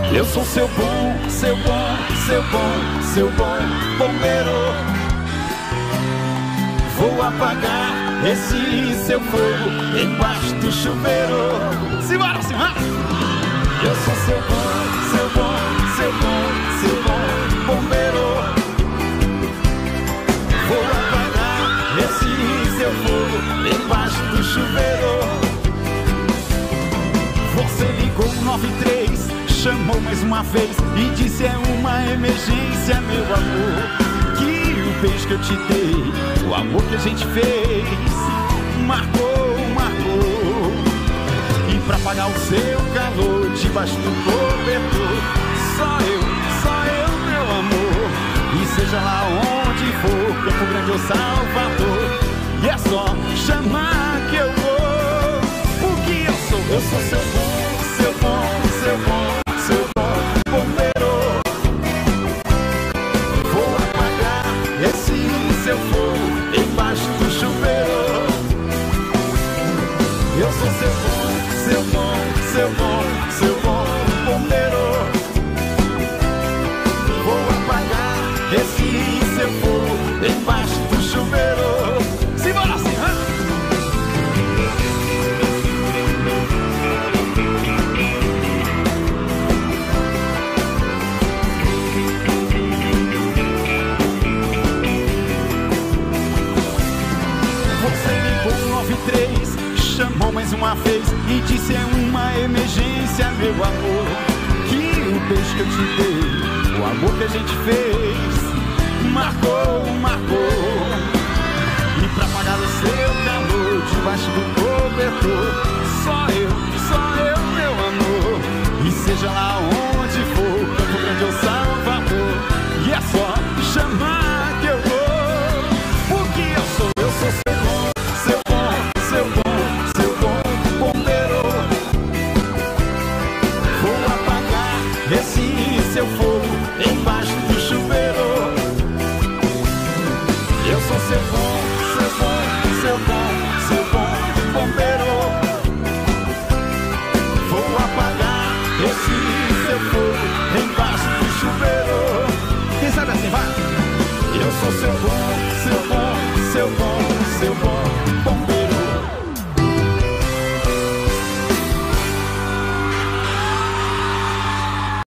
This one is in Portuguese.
Eu sou seu bom, seu bom, seu bom, seu bom bombeiro. Vou apagar esse seu fogo embaixo do chuveiro. Simbora, simbora! Eu sou seu bom, seu bom, seu bom, seu bom bombeiro. Vou apagar esse seu fogo embaixo do chuveiro. Você ligou 93, chamou mais uma vez e disse é uma emergência, meu amor. Que o beijo que eu te dei, o amor que a gente fez, marcou, marcou. E pra apagar o seu calor debaixo do cobertor, só eu, meu amor. E seja lá onde for, Campo Grande ou Salvador, e é só chamar que eu vou. Porque eu sou seu bom, seu bom, seu bom, seu bom bombeiro. Vou apagar esse seu fogo embaixo do chuveiro. Eu sou seu bom, seu bom, seu bom, seu bom bombeiro. Vou apagar esse seu fogo embaixo do chuveiro. Simbora assim, hã? Chamou mais uma vez e disse é uma emergência, meu amor. Que o beijo que eu te dei, o amor que a gente fez, marcou, marcou. E pra apagar o seu calor debaixo do cobertor, só eu, meu amor. E seja lá onde for, Campo Grande ou Salvador, e é só chamar que eu vou. Porque eu sou seu bom, seu bom, seu bom, seu bom bombeiro. Vou apagar esse seu fogo embaixo do chuveiro. Eu sou seu bom, seu bom, seu bom, seu bom bombeiro. Vou apagar esse seu fogo embaixo do chuveiro. Quem sabe assim, vai? Eu sou seu bom, seu